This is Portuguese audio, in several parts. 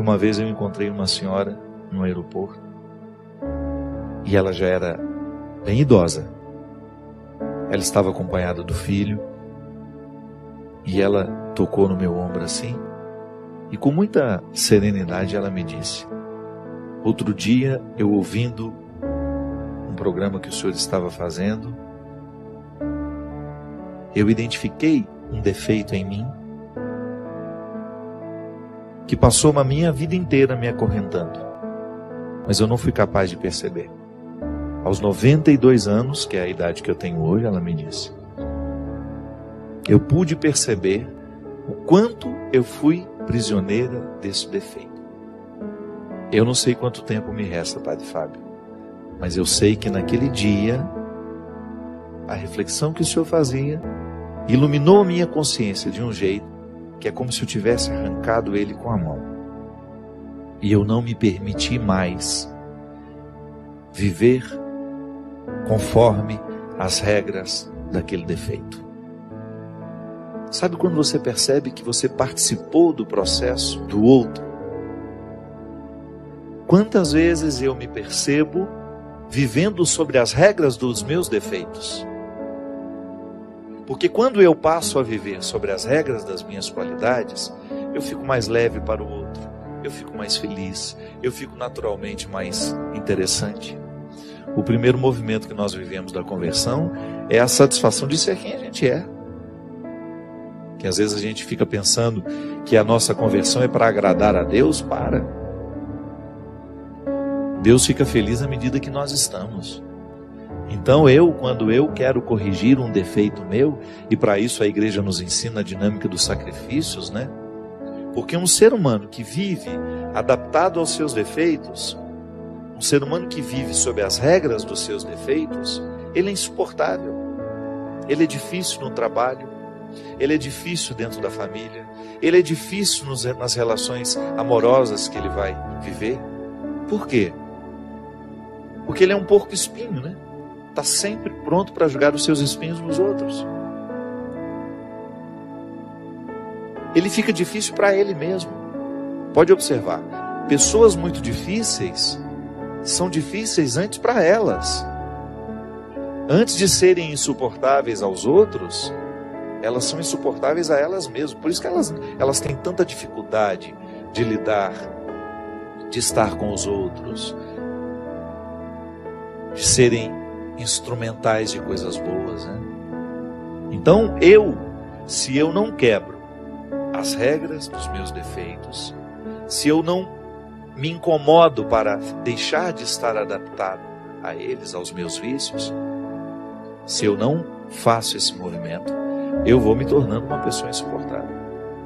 uma vez eu encontrei uma senhora no aeroporto e ela já era bem idosa. Ela estava acompanhada do filho e ela tocou no meu ombro assim e com muita serenidade ela me disse: outro dia eu ouvindo um programa que o senhor estava fazendo, eu identifiquei um defeito em mim que passou uma minha vida inteira me acorrentando, mas eu não fui capaz de perceber. Aos 92 anos, que é a idade que eu tenho hoje, ela me disse, eu pude perceber o quanto eu fui prisioneira desse defeito. Eu não sei quanto tempo me resta, Padre Fábio, mas eu sei que naquele dia, a reflexão que o senhor fazia iluminou a minha consciência de um jeito que é como se eu tivesse arrancado ele com a mão. E eu não me permiti mais viver conforme as regras daquele defeito. Sabe quando você percebe que você participou do processo do outro? Quantas vezes eu me percebo vivendo sobre as regras dos meus defeitos? Porque quando eu passo a viver sobre as regras das minhas qualidades, eu fico mais leve para o outro, eu fico mais feliz, eu fico naturalmente mais interessante. O primeiro movimento que nós vivemos da conversão é a satisfação de ser quem a gente é. Que às vezes a gente fica pensando que a nossa conversão é para agradar a Deus. Deus fica feliz à medida que nós estamos. Então quando eu quero corrigir um defeito meu, e para isso a igreja nos ensina a dinâmica dos sacrifícios, né? Porque um ser humano que vive adaptado aos seus defeitos, um ser humano que vive sob as regras dos seus defeitos, ele é insuportável. Ele é difícil no trabalho, ele é difícil dentro da família, ele é difícil nas relações amorosas que ele vai viver. Por quê? Porque ele é um porco espinho, né? Está sempre pronto para jogar os seus espinhos nos outros. Ele fica difícil para ele mesmo. Pode observar, pessoas muito difíceis são difíceis antes para elas. Antes de serem insuportáveis aos outros, elas são insuportáveis a elas mesmas. Por isso que elas têm tanta dificuldade de lidar, de estar com os outros, de serem instrumentais de coisas boas, né? Então se eu não quebro as regras dos meus defeitos, se eu não me incomodo para deixar de estar adaptado a eles, aos meus vícios, se eu não faço esse movimento, eu vou me tornando uma pessoa insuportável.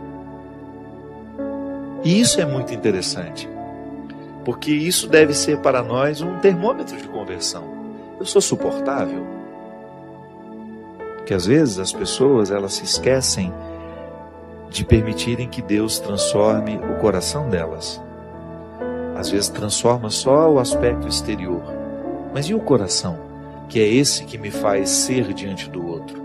E isso é muito interessante, porque isso deve ser para nós um termômetro de conversão. Eu sou suportável? Porque às vezes as pessoas, elas se esquecem de permitirem que Deus transforme o coração delas. Às vezes transforma só o aspecto exterior. Mas e o coração? Que é esse que me faz ser diante do outro.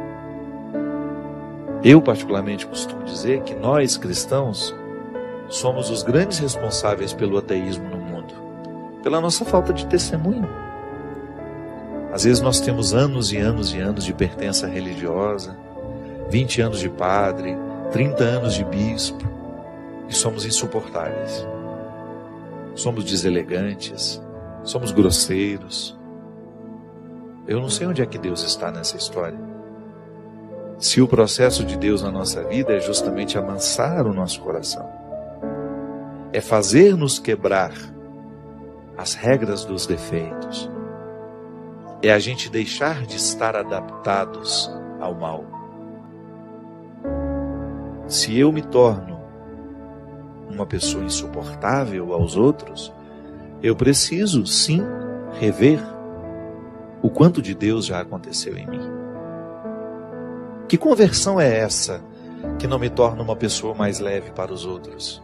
Eu particularmente costumo dizer que nós cristãos somos os grandes responsáveis pelo ateísmo no mundo. Pela nossa falta de testemunho. Às vezes nós temos anos e anos e anos de pertença religiosa, 20 anos de padre, 30 anos de bispo, e somos insuportáveis. Somos deselegantes, somos grosseiros. Eu não sei onde é que Deus está nessa história. Se o processo de Deus na nossa vida é justamente amansar o nosso coração, é fazer-nos quebrar as regras dos defeitos, é a gente deixar de estar adaptados ao mal. Se eu me torno uma pessoa insuportável aos outros, eu preciso sim rever o quanto de Deus já aconteceu em mim. Que conversão é essa que não me torna uma pessoa mais leve para os outros?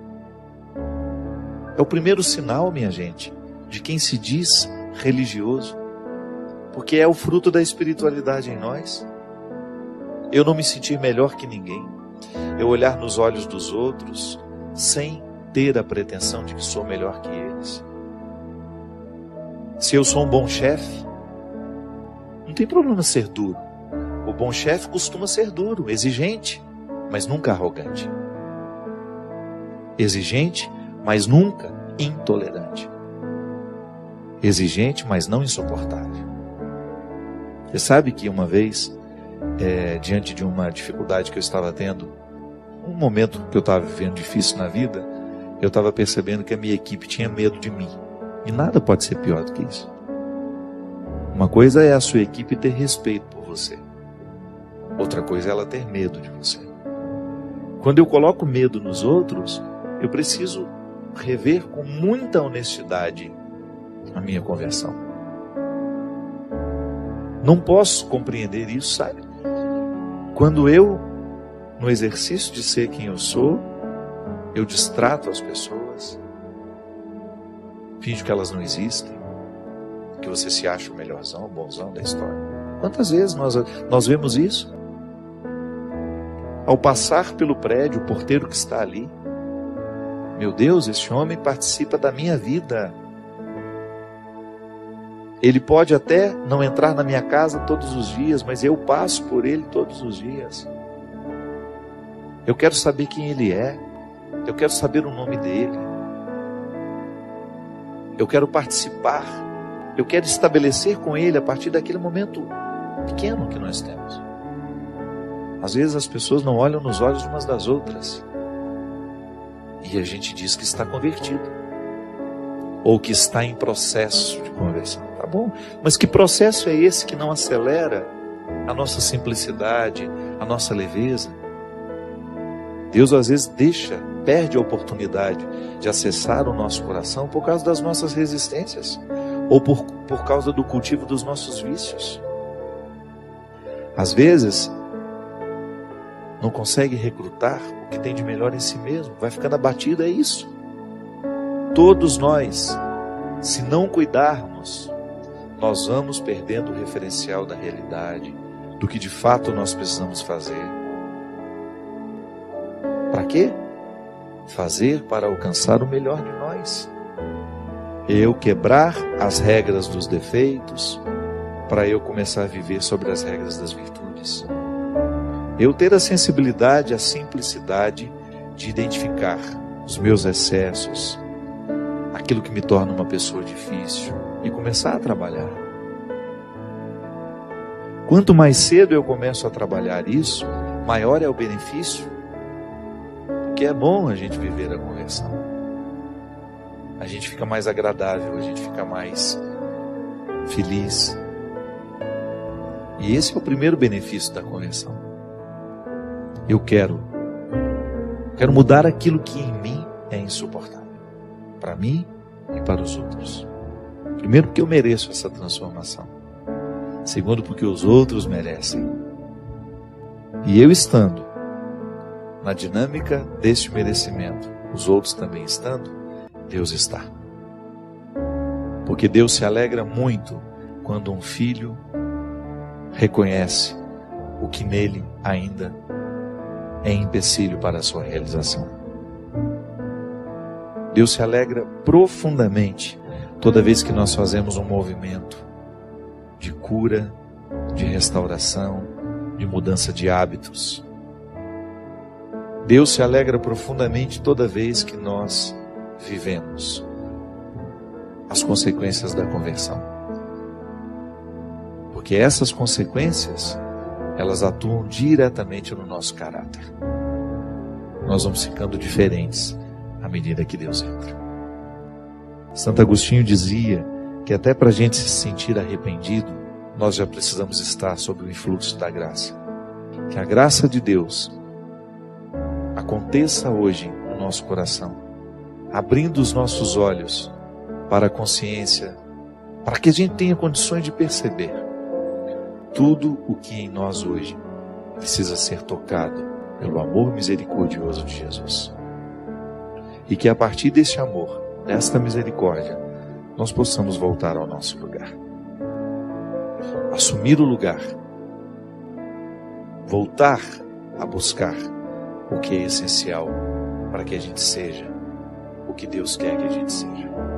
É o primeiro sinal, minha gente, de quem se diz religioso. Porque é o fruto da espiritualidade em nós. Eu não me sentir melhor que ninguém. Eu olhar nos olhos dos outros sem ter a pretensão de que sou melhor que eles. Se eu sou um bom chefe, não tem problema ser duro. O bom chefe costuma ser duro, exigente, mas nunca arrogante. Exigente, mas nunca intolerante. Exigente, mas não insuportável. Você sabe que uma vez, diante de uma dificuldade que eu estava tendo, um momento que eu estava vivendo difícil na vida, eu estava percebendo que a minha equipe tinha medo de mim. E nada pode ser pior do que isso. Uma coisa é a sua equipe ter respeito por você. Outra coisa é ela ter medo de você. Quando eu coloco medo nos outros, eu preciso rever com muita honestidade a minha conversão. Não posso compreender isso, sabe? Quando eu, no exercício de ser quem eu sou, eu distrato as pessoas, finjo que elas não existem, que você se acha o melhorzão, o bonzão da história. Quantas vezes nós vemos isso? Ao passar pelo prédio, o porteiro que está ali, meu Deus, esse homem participa da minha vida. Ele pode até não entrar na minha casa todos os dias, mas eu passo por ele todos os dias. Eu quero saber quem ele é. Eu quero saber o nome dele. Eu quero participar. Eu quero estabelecer com ele a partir daquele momento pequeno que nós temos. Às vezes as pessoas não olham nos olhos umas das outras. E a gente diz que está convertido. Ou que está em processo de conversão. Tá bom, mas que processo é esse que não acelera a nossa simplicidade, a nossa leveza? Deus às vezes perde a oportunidade de acessar o nosso coração por causa das nossas resistências, ou por causa do cultivo dos nossos vícios. Às vezes, não consegue recrutar o que tem de melhor em si mesmo, vai ficando abatido, é isso. Todos nós, se não cuidarmos, nós vamos perdendo o referencial da realidade, do que de fato nós precisamos fazer. Para quê? Fazer para alcançar o melhor de nós. Eu quebrar as regras dos defeitos, para eu começar a viver sobre as regras das virtudes. Eu ter a sensibilidade, a simplicidade de identificar os meus excessos, aquilo que me torna uma pessoa difícil, e começar a trabalhar. Quanto mais cedo eu começo a trabalhar isso, maior é o benefício, porque é bom a gente viver a conversão. A gente fica mais agradável, a gente fica mais feliz. E esse é o primeiro benefício da conversão. Eu quero mudar aquilo que em mim é insuportável, para mim e para os outros. Primeiro, porque eu mereço essa transformação. Segundo, porque os outros merecem. E eu estando na dinâmica deste merecimento, os outros também estando, Deus está. Porque Deus se alegra muito quando um filho reconhece o que nele ainda é empecilho para a sua realização. Deus se alegra profundamente toda vez que nós fazemos um movimento de cura, de restauração, de mudança de hábitos. Deus se alegra profundamente toda vez que nós vivemos as consequências da conversão. Porque essas consequências, elas atuam diretamente no nosso caráter. Nós vamos ficando diferentes à medida que Deus entra. Santo Agostinho dizia que até para a gente se sentir arrependido, nós já precisamos estar sob o influxo da graça. Que a graça de Deus aconteça hoje no nosso coração, abrindo os nossos olhos para a consciência, para que a gente tenha condições de perceber tudo o que em nós hoje precisa ser tocado pelo amor misericordioso de Jesus. E que a partir deste amor, desta misericórdia, nós possamos voltar ao nosso lugar. Assumir o lugar. Voltar a buscar o que é essencial para que a gente seja o que Deus quer que a gente seja.